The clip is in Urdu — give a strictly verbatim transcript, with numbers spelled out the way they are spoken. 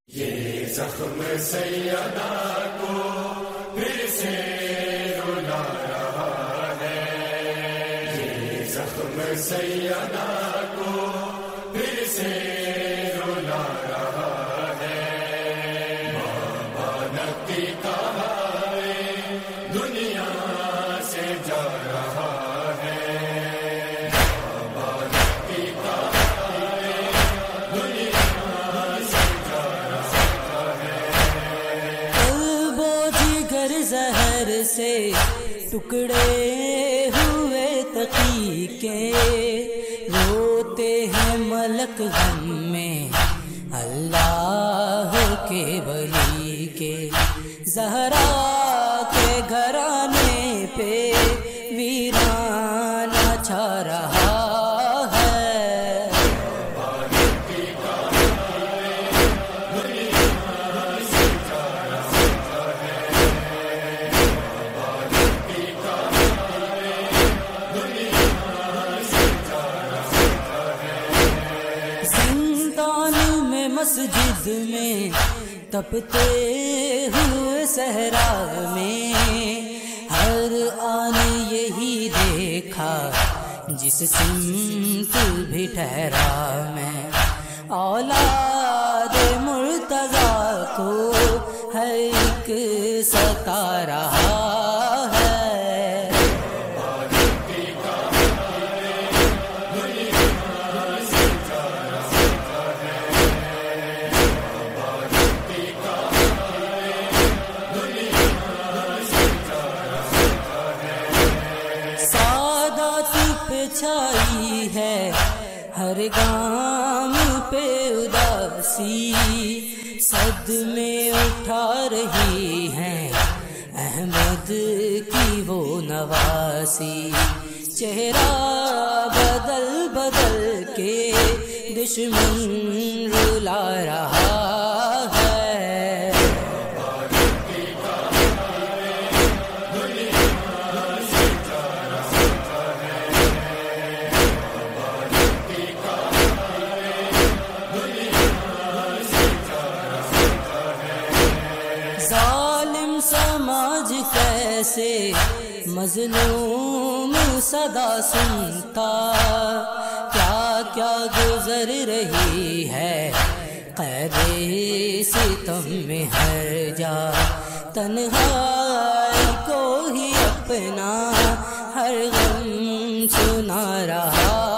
یہ زخم سیدہ کو پھر سے رلا رہا ہے، یہ زخم سیدہ کو پھر سے رلا رہا ہے۔ بابا نقی کا ہے دنیا سے جا رہا ہے، بابا نقی کا ہے دنیا سے جا رہا ہے۔ قلب و جگر زہر سے ٹکڑے ہوئے تقی کے، روتے ہیں ملک غم میں اللہ کے ولی کے، زہرا کے گھرانے پہ ویرانہ چھا رہا ہے۔ مسجد میں تپتے ہوئے صحرا میں، ہر آن یہی دیکھا جس سمت بھی ٹھہرا میں، اولاد مرتضیٰ کو ہر ایک ستا رہا ہے۔ چھائی ہے ہر گام پہ اداسی، صدمے اٹھا رہی ہیں احمد کی وہ نواسی، چہرہ بدل بدل کے دشمن رلا رہا ہے۔ ظالم سماج کیسے مظلوم صدا سنتا، کیا کیا گزر رہی ہے قید ستم میں ہر جا، تنہائی کو ہی اپنا ہر غم سنا رہا